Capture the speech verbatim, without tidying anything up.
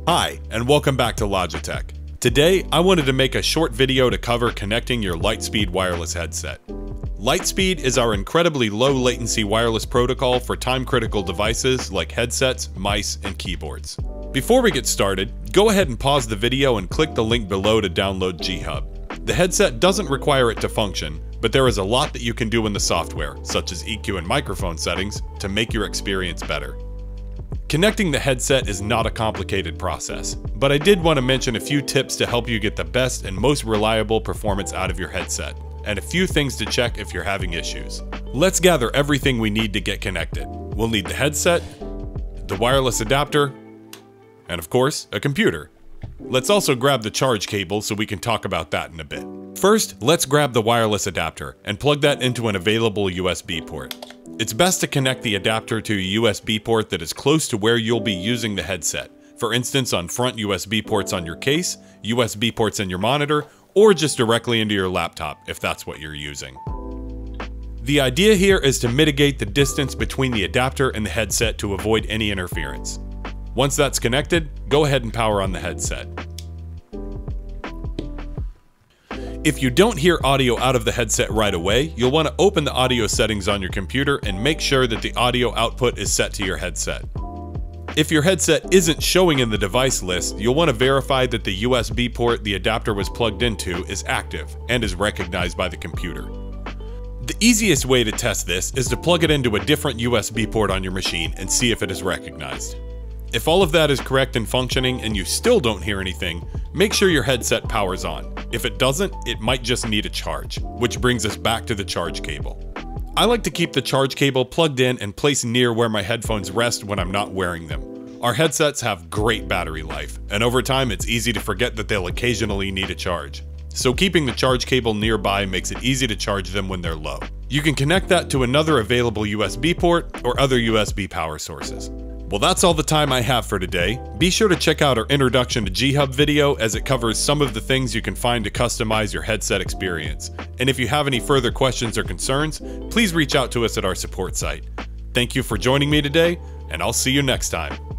Hi, and welcome back to Logitech. Today, I wanted to make a short video to cover connecting your Lightspeed wireless headset. Lightspeed is our incredibly low latency wireless protocol for time-critical devices like headsets, mice, and keyboards. Before we get started, go ahead and pause the video and click the link below to download G Hub. The headset doesn't require it to function, but there is a lot that you can do in the software, such as E Q and microphone settings, to make your experience better. Connecting the headset is not a complicated process, but I did want to mention a few tips to help you get the best and most reliable performance out of your headset, and a few things to check if you're having issues. Let's gather everything we need to get connected. We'll need the headset, the wireless adapter, and of course, a computer. Let's also grab the charge cable so we can talk about that in a bit. First, let's grab the wireless adapter and plug that into an available U S B port. It's best to connect the adapter to a U S B port that is close to where you'll be using the headset. For instance, on front U S B ports on your case, U S B ports in your monitor, or just directly into your laptop if that's what you're using. The idea here is to mitigate the distance between the adapter and the headset to avoid any interference. Once that's connected, go ahead and power on the headset. If you don't hear audio out of the headset right away, you'll want to open the audio settings on your computer and make sure that the audio output is set to your headset. If your headset isn't showing in the device list, you'll want to verify that the U S B port the adapter was plugged into is active and is recognized by the computer. The easiest way to test this is to plug it into a different U S B port on your machine and see if it is recognized. If all of that is correct and functioning and you still don't hear anything, make sure your headset powers on. If it doesn't, it might just need a charge, which brings us back to the charge cable. I like to keep the charge cable plugged in and placed near where my headphones rest when I'm not wearing them. Our headsets have great battery life, and over time it's easy to forget that they'll occasionally need a charge. So keeping the charge cable nearby makes it easy to charge them when they're low. You can connect that to another available U S B port or other U S B power sources. Well, that's all the time I have for today. Be sure to check out our Introduction to G Hub video as it covers some of the things you can find to customize your headset experience. And if you have any further questions or concerns, please reach out to us at our support site. Thank you for joining me today, and I'll see you next time.